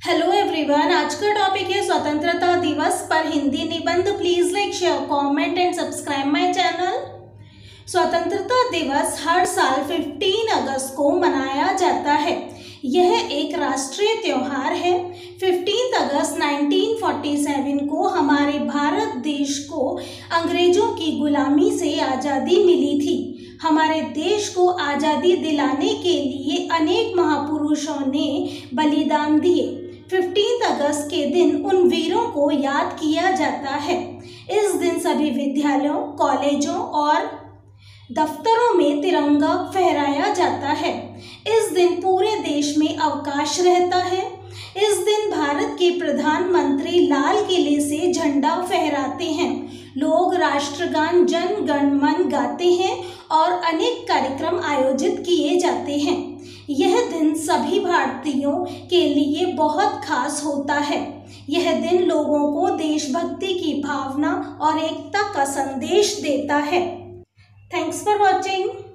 Hello everyone, आज का topic है स्वतंत्रता दिवस पर हिंदी निबंध। Please like, share, comment and subscribe my channel. स्वतंत्रता दिवस हर साल 15 अगस्त को मनाया जाता है। यह एक राष्ट्रीय त्योहार है। 15 अगस्त 1947 को हमारे भारत देश को अंग्रेजों की गुलामी से आज़ादी मिली थी। हमारे देश को आज़ादी दिलाने के लिए अनेक महापुरुषों ने बलिदान दिए। 15 अगस्त के दिन उन वीरों को याद किया जाता है। इस दिन सभी विद्यालयों, कॉलेजों और दफ्तरों में तिरंगा फहराया जाता है। इस दिन पूरे देश में अवकाश रहता है। इस दिन भारत के प्रधानमंत्री लाल किले से झंडा फहराते हैं। लोग राष्ट्रगान जन गण मन गाते हैं और अनेक कार्यक्रम आयोजित किए जाते हैं। यह दिन सभी भारतीयों के लिए बहुत खास होता है। यह दिन लोगों को देशभक्ति की भावना और एकता का संदेश देता है। Thanks for watching.